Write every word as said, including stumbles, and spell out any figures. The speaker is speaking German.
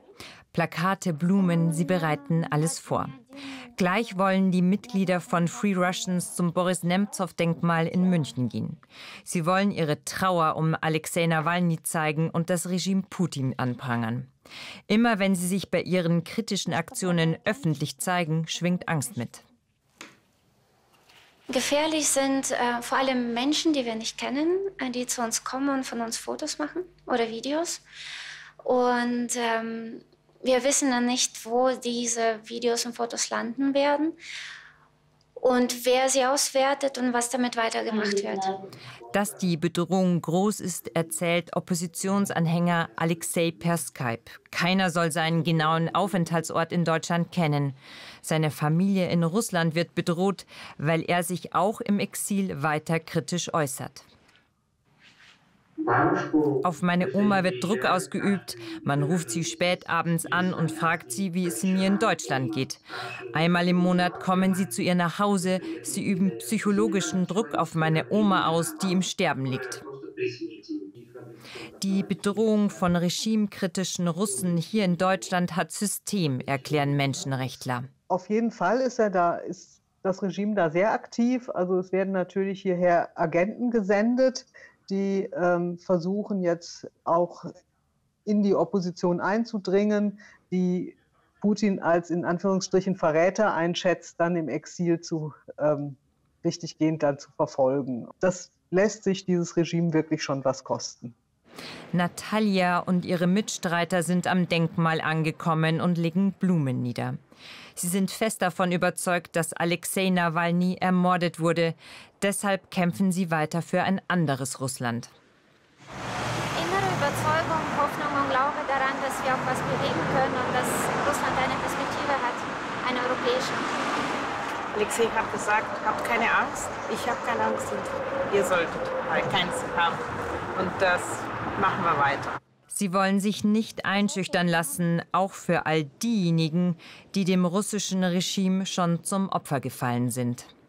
Plakate, Blumen, sie bereiten alles vor. Gleich wollen die Mitglieder von Free Russians zum Boris-Nemzow-Denkmal in München gehen. Sie wollen ihre Trauer um Alexei Nawalny zeigen und das Regime Putin anprangern. Immer wenn sie sich bei ihren kritischen Aktionen öffentlich zeigen, schwingt Angst mit. Gefährlich sind äh, vor allem Menschen, die wir nicht kennen, äh, die zu uns kommen und von uns Fotos machen oder Videos. Und ähm, wir wissen dann nicht, wo diese Videos und Fotos landen werden und wer sie auswertet und was damit weitergemacht wird. Dass die Bedrohung groß ist, erzählt Oppositionsanhänger Alexei per Skype. Keiner soll seinen genauen Aufenthaltsort in Deutschland kennen. Seine Familie in Russland wird bedroht, weil er sich auch im Exil weiter kritisch äußert. Auf meine Oma wird Druck ausgeübt. Man ruft sie spät abends an und fragt sie, wie es mir in Deutschland geht. Einmal im Monat kommen sie zu ihr nach Hause. Sie üben psychologischen Druck auf meine Oma aus, die im Sterben liegt. Die Bedrohung von regimekritischen Russen hier in Deutschland hat System, erklären Menschenrechtler. Auf jeden Fall ist er da, ist das Regime da sehr aktiv. Also es werden natürlich hierher Agenten gesendet, die ähm, versuchen jetzt auch in die Opposition einzudringen, die Putin als in Anführungsstrichen Verräter einschätzt, dann im Exil zu ähm, richtiggehend dann zu verfolgen. Das lässt sich dieses Regime wirklich schon was kosten. Natalia und ihre Mitstreiter sind am Denkmal angekommen und legen Blumen nieder. Sie sind fest davon überzeugt, dass Alexei Nawalny ermordet wurde. Deshalb kämpfen sie weiter für ein anderes Russland. Innere Überzeugung, Hoffnung und Glaube daran, dass wir auch was bewegen können und dass Russland eine Perspektive hat, eine europäische. Alexei hat gesagt, habt keine Angst, ich habe keine Angst und ihr solltet halt keins haben. Und das machen wir weiter. Sie wollen sich nicht einschüchtern lassen, auch für all diejenigen, die dem russischen Regime schon zum Opfer gefallen sind.